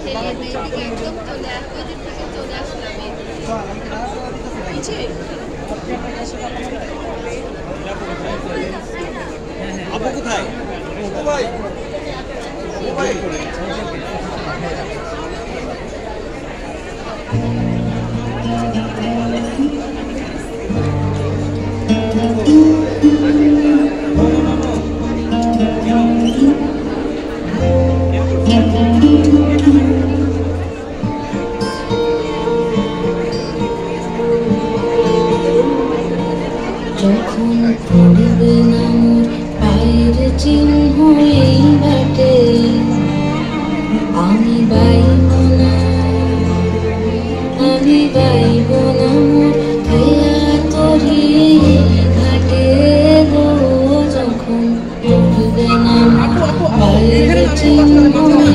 আপু কোথায়? ভাই ভাই যখন পড়বে না মোর পায়ের চিহ্ন এই বাটে, আমি বাইব না মোর খেয়া তরি ঘাটে গো। যখন পড়বে না মোর পায়ের চিহ্ন